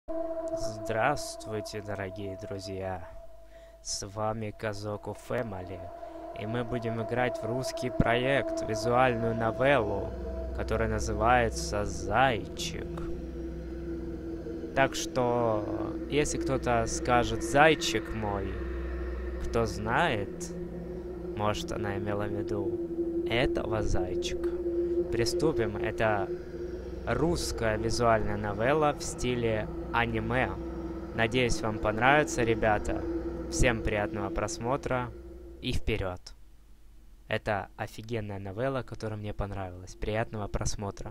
Здравствуйте, дорогие друзья! С вами Казоку Фэмили, и мы будем играть в русский проект, визуальную новеллу, которая называется «Зайчик». Так что, если кто-то скажет «Зайчик мой», кто знает, может, она имела в виду этого зайчика. Приступим. Это русская визуальная новелла в стиле аниме. Надеюсь, вам понравится, ребята. Всем приятного просмотра и вперед! Это офигенная новелла, которая мне понравилась. Приятного просмотра!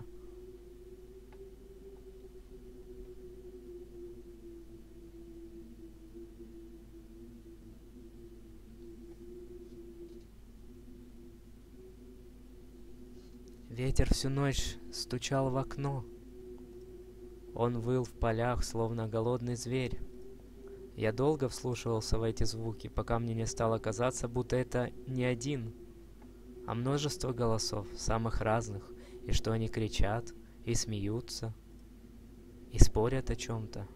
Ветер всю ночь стучал в окно. Он выл в полях, словно голодный зверь. Я долго вслушивался в эти звуки, пока мне не стало казаться, будто это не один, а множество голосов, самых разных, и что они кричат, и смеются, и спорят о чем-то.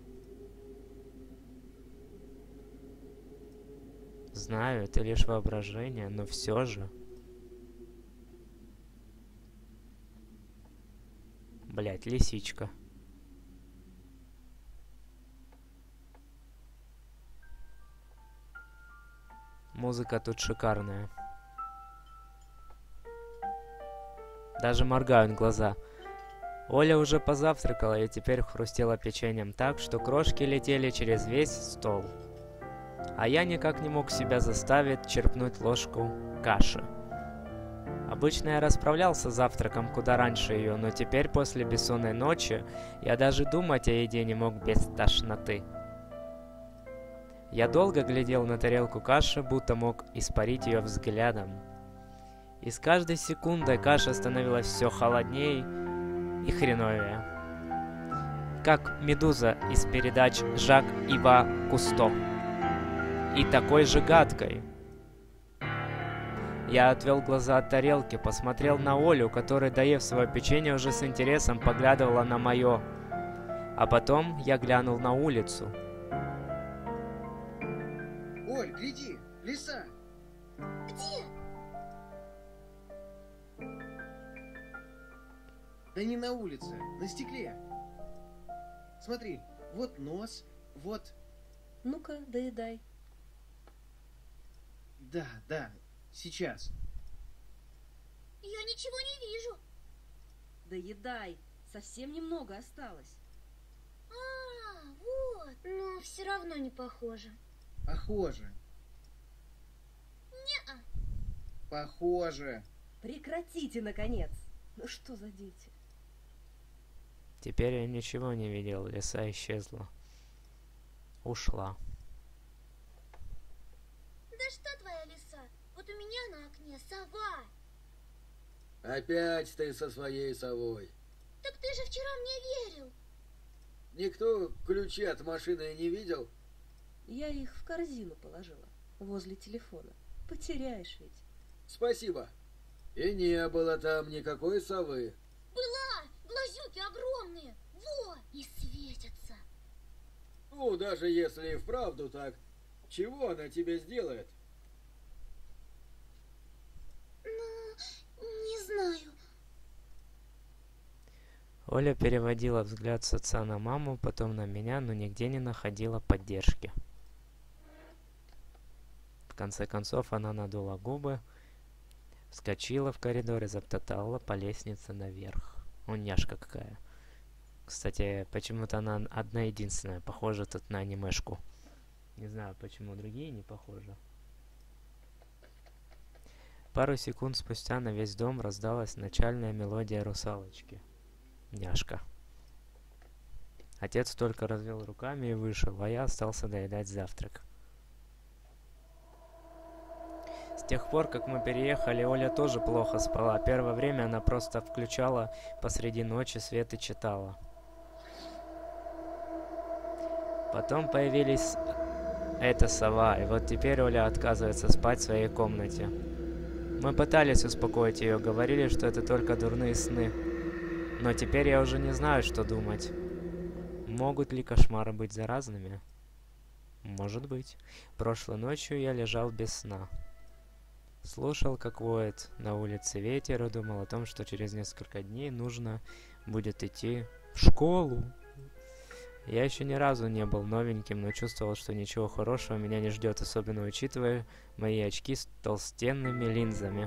Знаю, это лишь воображение, но все же. Блять, лисичка. Музыка тут шикарная. Даже моргают глаза. Оля уже позавтракала и теперь хрустела печеньем так, что крошки летели через весь стол. А я никак не мог себя заставить черпнуть ложку каши. Обычно я расправлялся с завтраком куда раньше ее, но теперь после бессонной ночи я даже думать о еде не мог без тошноты. Я долго глядел на тарелку каши, будто мог испарить ее взглядом. И с каждой секундой каша становилась все холоднее и хреновее. Как медуза из передач Жак Ива Кусто. И такой же гадкой. Я отвел глаза от тарелки, посмотрел на Олю, которая, доев свое печенье, уже с интересом поглядывала на мое. А потом я глянул на улицу. Оль, гляди, лиса! Где? Да не на улице, на стекле. Смотри, вот нос, вот... Ну-ка, доедай. Да, сейчас. Я ничего не вижу. Доедай, совсем немного осталось. Вот. Но все равно не похоже. Похоже. Не-а. Похоже. Прекратите, наконец! Ну что за дети? Теперь я ничего не видел, лиса исчезла. Ушла. Да что твоя лиса? Вот у меня на окне сова. Опять ты со своей совой. Так ты же вчера мне верил. Никто ключи от машины не видел? Я их в корзину положила, возле телефона. Потеряешь ведь. Спасибо. И не было там никакой совы. Была! Глазюки огромные. Во! И светятся. Ну, даже если и вправду так, чего она тебе сделает? Ну, не знаю. Оля переводила взгляд с отца на маму, потом на меня, но нигде не находила поддержки. В конце концов она надула губы, вскочила в коридор и затоптала по лестнице наверх. Няшка какая. Кстати, почему-то она одна единственная похожа тут на анимешку. Не знаю, почему другие не похожи. Пару секунд спустя на весь дом раздалась начальная мелодия русалочки. Няшка. Отец только развел руками и вышел, а я остался доедать завтрак. С тех пор, как мы переехали, Оля тоже плохо спала. Первое время она просто включала посреди ночи свет и читала. Потом появились эта сова, и вот теперь Оля отказывается спать в своей комнате. Мы пытались успокоить ее, говорили, что это только дурные сны. Но теперь я уже не знаю, что думать. Могут ли кошмары быть заразными? Может быть. Прошлой ночью я лежал без сна. Слушал, как воет на улице ветер, и думал о том, что через несколько дней нужно будет идти в школу. Я еще ни разу не был новеньким, но чувствовал, что ничего хорошего меня не ждет, особенно учитывая мои очки с толстенными линзами.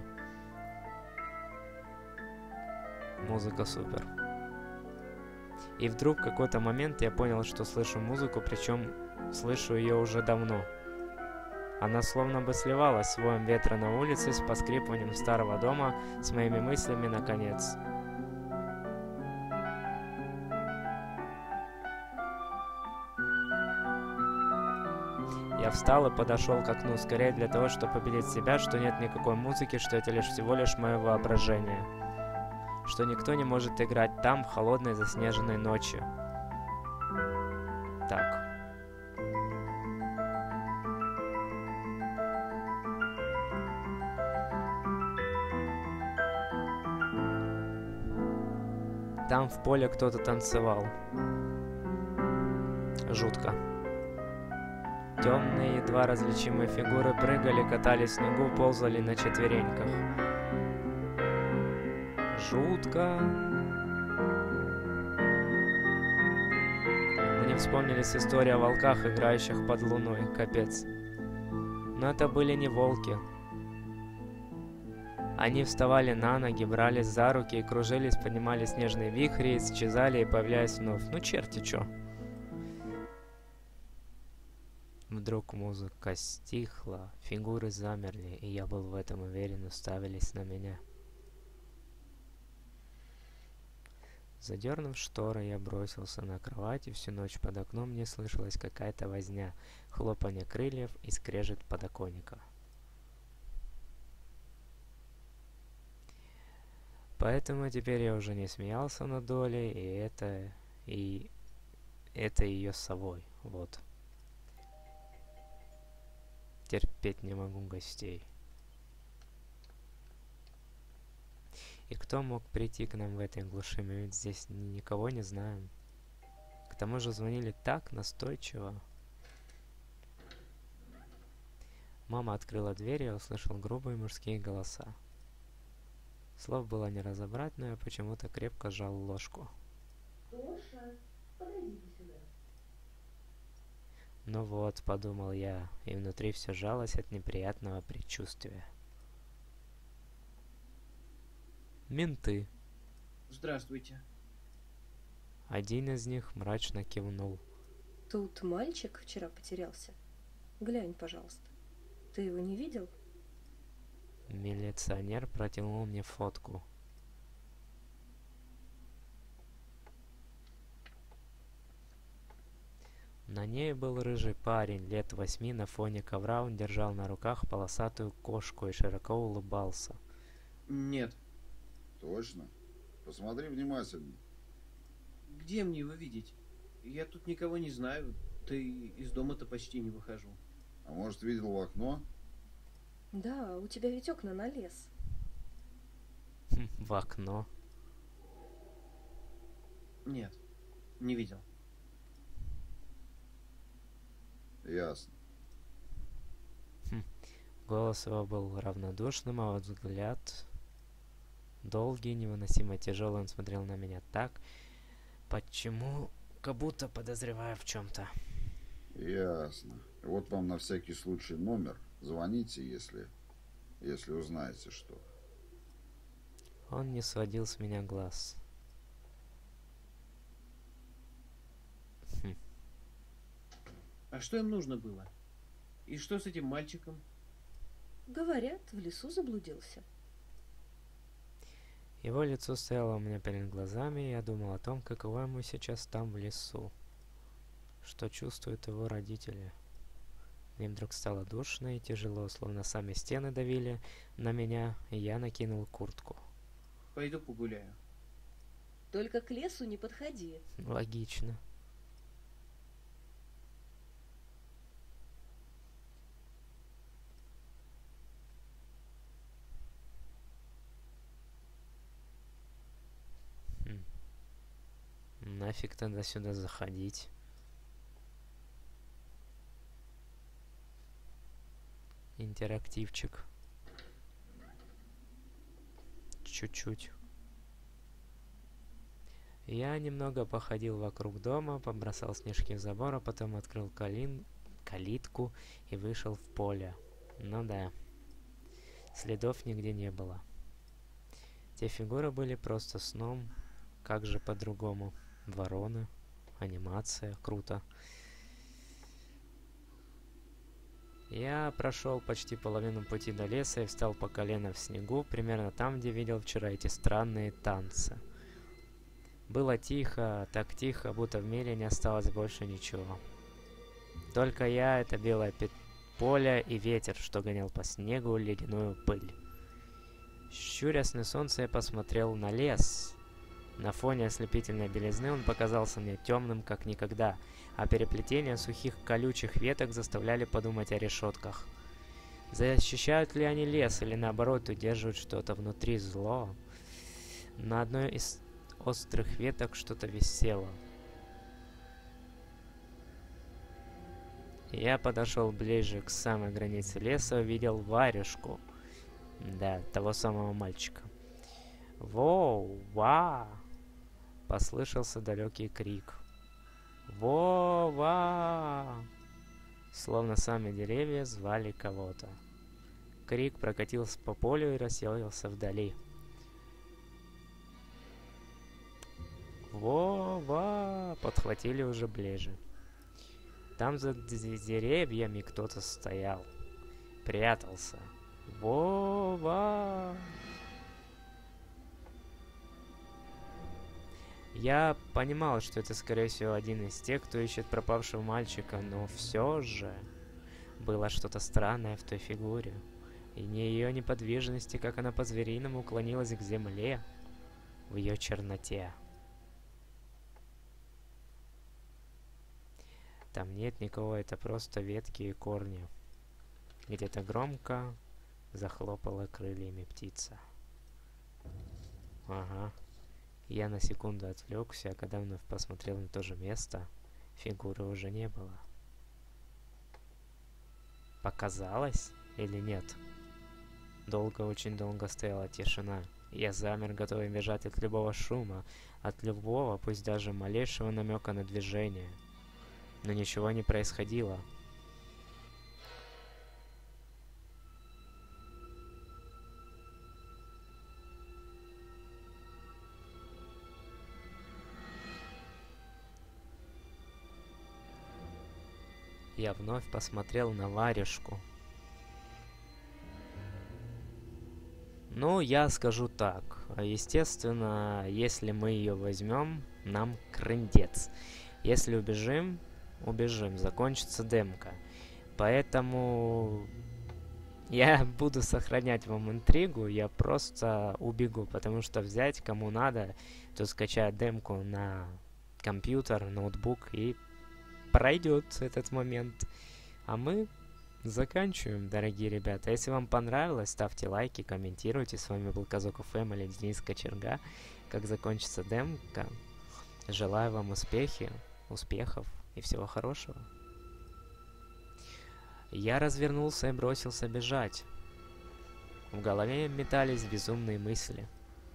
Музыка супер. И вдруг в какой-то момент я понял, что слышу музыку, причем слышу ее уже давно. Она словно бы сливалась с воем ветра на улице, с поскрипыванием старого дома, с моими мыслями наконец. Я встал и подошел к окну скорее для того, чтобы убедить себя, что нет никакой музыки, что это всего лишь мое воображение. Что никто не может играть там в холодной заснеженной ночи. Так. Там в поле кто-то танцевал. Жутко. Темные, едва различимые фигуры прыгали, катались в снегу, ползали на четвереньках. Жутко. Мне вспомнились истории о волках, играющих под луной. Капец. Но это были не волки. Они вставали на ноги, брались за руки и кружились, поднимали снежные вихри, исчезали и появлялись вновь. Ну черти чё. Вдруг музыка стихла, фигуры замерли, и я был в этом уверен, уставились на меня. Задернув шторы, я бросился на кровать, и всю ночь под окном мне слышалась какая-то возня, хлопанье крыльев и скрежет подоконника. Поэтому теперь я уже не смеялся над Долей, и это ее совой, вот. Терпеть не могу гостей. И кто мог прийти к нам в этой глуши? Мы ведь здесь никого не знаем. К тому же звонили так настойчиво. Мама открыла дверь, и я услышал грубые мужские голоса. Слов было не разобрать, но я почему-то крепко сжал ложку. Тоша, подойди сюда. Ну вот, подумал я, и внутри все сжалось от неприятного предчувствия. Менты. Здравствуйте. Один из них мрачно кивнул. Тут мальчик вчера потерялся. Глянь, пожалуйста. Ты его не видел? Милиционер протянул мне фотку. На ней был рыжий парень, лет 8, на фоне ковра он держал на руках полосатую кошку и широко улыбался. Нет. Точно? Посмотри внимательно. Где мне его видеть? Я тут никого не знаю, да и из дома-то почти не выхожу. А может, видел в окно? Да, у тебя ведь окна на лес. В окно. Нет, не видел. Ясно. Голос его был равнодушным, а вот взгляд долгий, невыносимо тяжелый. Он смотрел на меня так, почему, как будто подозревая в чем-то. Ясно. Вот вам на всякий случай номер. Звоните, если узнаете что. Он не сводил с меня глаз. А что им нужно было? И что с этим мальчиком? Говорят, в лесу заблудился. Его лицо стояло у меня перед глазами, и я думал о том, каково ему сейчас там в лесу. Что чувствуют его родители. Мне вдруг стало душно и тяжело, словно сами стены давили на меня, и я накинул куртку. Пойду погуляю. Только к лесу не подходи. Логично. нафиг тогда сюда заходить? Интерактивчик. Чуть-чуть. Я немного походил вокруг дома, побросал снежки в забор, а потом открыл калитку и вышел в поле. Ну да, следов нигде не было. Те фигуры были просто сном, как же по-другому. Вороны, анимация, круто. Я прошел почти половину пути до леса и встал по колено в снегу, примерно там, где видел вчера эти странные танцы. Было тихо, так тихо, будто в мире не осталось больше ничего. Только я, это белое поле и ветер, что гонял по снегу ледяную пыль. Щурясь на солнце, я посмотрел на лес. На фоне ослепительной белизны он показался мне темным, как никогда, а переплетения сухих колючих веток заставляли подумать о решетках. Защищают ли они лес или наоборот удерживают что-то внутри зло? На одной из острых веток что-то висело. Я подошел ближе к самой границе леса и увидел варежку. Да, того самого мальчика. «Воу! Ва!» Послышался далекий крик. «Во-ва!» Словно сами деревья звали кого-то. Крик прокатился по полю и рассеялся вдали. «Во-ва!» подхватили уже ближе. Там за деревьями кто-то стоял. Прятался. «Во-ва!» Я понимал, что это, скорее всего, один из тех, кто ищет пропавшего мальчика, но все же было что-то странное в той фигуре. И не ее неподвижности, как она по-звериному уклонилась к земле в ее черноте. Там нет никого, это просто ветки и корни. Где-то громко захлопала крыльями птица. Ага. Я на секунду отвлекся, а когда вновь посмотрел на то же место, фигуры уже не было. Показалось или нет? Очень долго стояла тишина. Я замер, готовый бежать от любого шума, от любого, пусть даже малейшего намека на движение. Но ничего не происходило. Я вновь посмотрел на варежку. Ну, я скажу так. Естественно, если мы ее возьмем, нам крындец. Если убежим, закончится демка. Поэтому я буду сохранять вам интригу, я просто убегу, потому что взять кому надо, то скачать демку на компьютер, ноутбук и пройдет этот момент. А мы заканчиваем, дорогие ребята. Если вам понравилось, ставьте лайки, комментируйте. С вами был Казоков Фэмили, Денис Кочерга. Как закончится демка, желаю вам успехов и всего хорошего. Я развернулся и бросился бежать. В голове метались безумные мысли.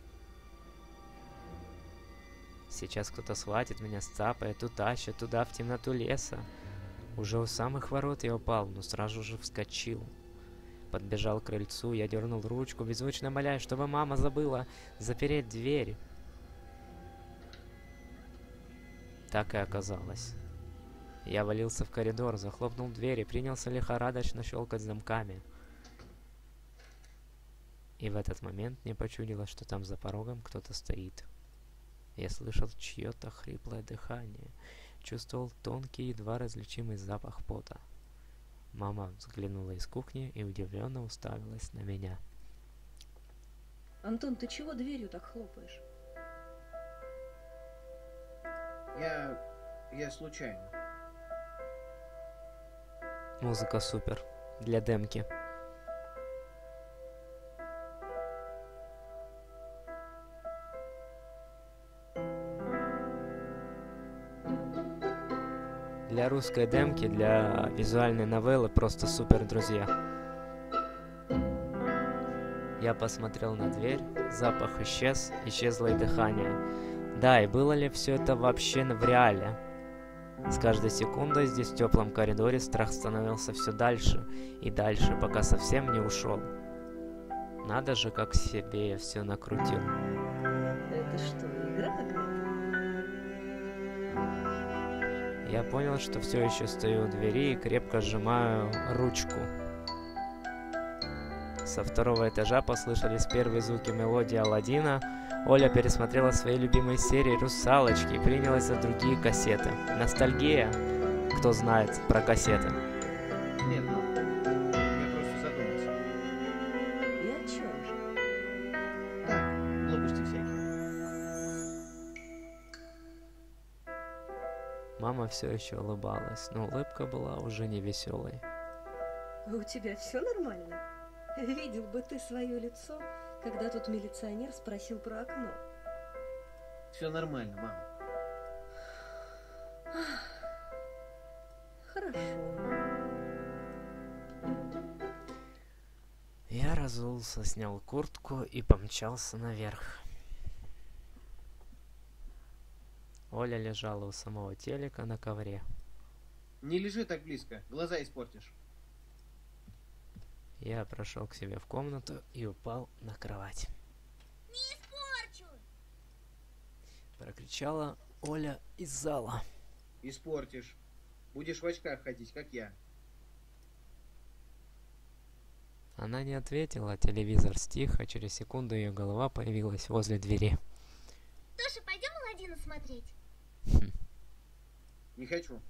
Сейчас кто-то схватит меня, сцапает, утащит туда, в темноту леса. Уже у самых ворот я упал, но сразу же вскочил. Подбежал к крыльцу, я дернул ручку, беззвучно молясь, чтобы мама забыла запереть дверь. Так и оказалось. Я валился в коридор, захлопнул дверь и принялся лихорадочно щелкать замками. И в этот момент мне почудилось, что там за порогом кто-то стоит. Я слышал чье-то хриплое дыхание, чувствовал тонкий, едва различимый запах пота. Мама взглянула из кухни и удивленно уставилась на меня. Антон, ты чего дверью так хлопаешь? Я случайно. Музыка супер. Для демки. Для русской демки, для визуальной новеллы просто супер, друзья. Я посмотрел на дверь, запах исчез, исчезло и дыхание. Да, и было ли все это вообще в реале? С каждой секундой здесь в теплом коридоре страх становился все дальше и дальше, пока совсем не ушел. Надо же, как себе я все накрутил. Это что, игра какая-то? Я понял, что все еще стою у двери и крепко сжимаю ручку. Со второго этажа послышались первые звуки мелодии Аладдина. Оля пересмотрела свои любимые серии «Русалочки» и принялась за другие кассеты. Ностальгия? Кто знает про кассеты? Нет, ну, я просто задумался. И о чем же? Так, глупости всякие. Мама все еще улыбалась, но улыбка была уже не веселой. А у тебя все нормально? Видел бы ты свое лицо, когда тут милиционер спросил про окно. Все нормально, мама. Хорошо. Я разулся, снял куртку и помчался наверх. Оля лежала у самого телека на ковре. Не лежи так близко, глаза испортишь. Я прошел к себе в комнату и упал на кровать. Не испорчу! Прокричала Оля из зала. Испортишь. Будешь в очках ходить, как я. Она не ответила, телевизор стих, а через секунду ее голова появилась возле двери. Тоша, пойдем Аладдина смотреть? Не хочу.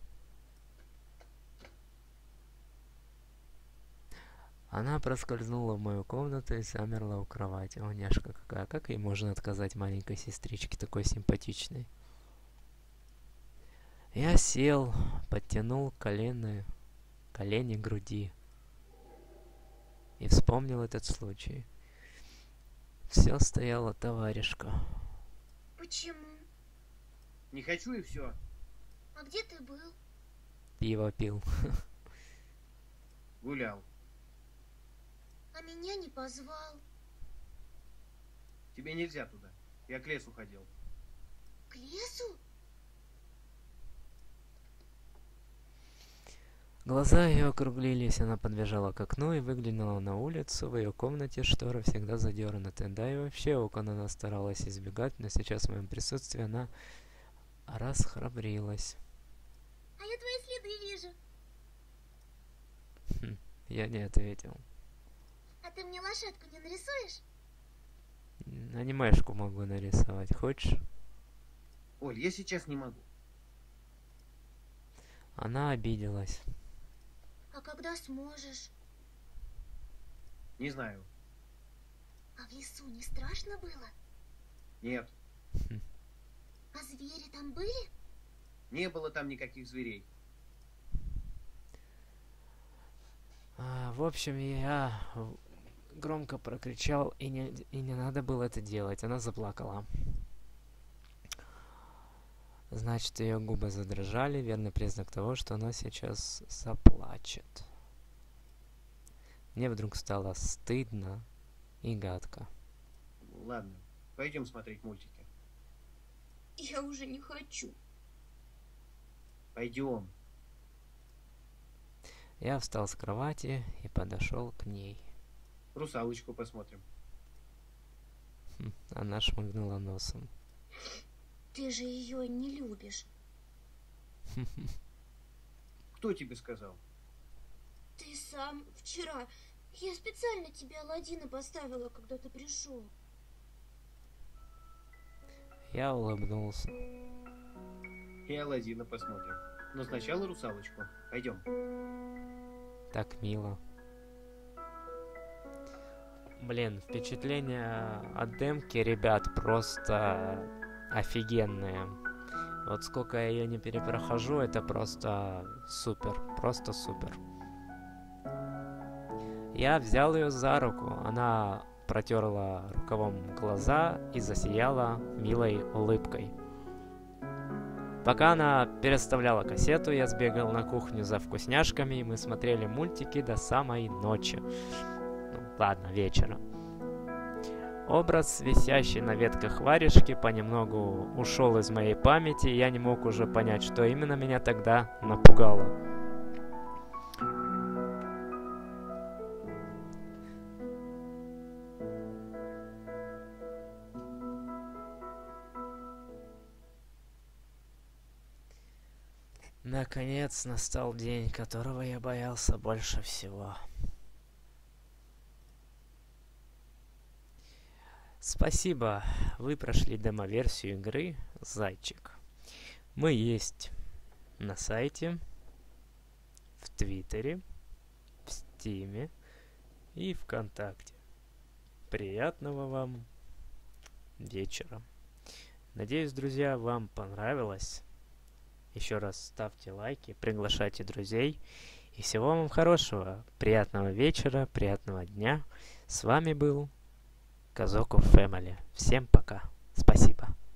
Она проскользнула в мою комнату и замерла у кровати. О, няшка какая, как ей можно отказать маленькой сестричке такой симпатичной? Я сел, подтянул колени к груди и вспомнил этот случай. Все стояла товаришка. Почему? Не хочу и все. А где ты был? Пиво пил. Гулял. А меня не позвал. Тебе нельзя туда. Я к лесу ходил. К лесу? Глаза ее округлились, она подбежала к окну и выглянула на улицу. В ее комнате шторы всегда задернуты. Да и вообще окон она старалась избегать, но сейчас в моем присутствии она расхрабрилась. А я твои следы вижу. Я не ответил. А ты мне лошадку не нарисуешь? Анимешку могу нарисовать. Хочешь? Оль, я сейчас не могу. Она обиделась. А когда сможешь? Не знаю. А в лесу не страшно было? Нет. А звери там были? Не было там никаких зверей. В общем, я громко прокричал, и не надо было это делать. Она заплакала. Значит, ее губы задрожали, верный признак того, что она сейчас заплачет. Мне вдруг стало стыдно и гадко. Ладно, пойдем смотреть мультики. Я уже не хочу. Пойдем. Я встал с кровати и подошел к ней. Русалочку посмотрим. Она шмыгнула носом. Ты же ее не любишь. Кто тебе сказал? Ты сам вчера. Я специально тебе Аладдина поставила, когда ты пришел. Я улыбнулся. И Аладдина посмотрим. Но сначала русалочку. Пойдем. Так мило. Блин, впечатления от демки, ребят, просто офигенные. Вот сколько я ее не перепрохожу, это просто супер. Просто супер. Я взял ее за руку. Она протерла рукавом глаза и засияла милой улыбкой. Пока она переставляла кассету, я сбегал на кухню за вкусняшками, и мы смотрели мультики до самой ночи. Ну, ладно, вечера. Образ, висящий на ветках варежки, понемногу ушел из моей памяти, и я не мог уже понять, что именно меня тогда напугало. Наконец настал день, которого я боялся больше всего. Спасибо, вы прошли демо-версию игры «Зайчик». Мы есть на сайте, в Твиттере, в Стиме и ВКонтакте. Приятного вам вечера. Надеюсь, друзья, вам понравилось. Еще раз ставьте лайки, приглашайте друзей. И всего вам хорошего, приятного вечера, приятного дня. С вами был Казоку Family. Всем пока. Спасибо.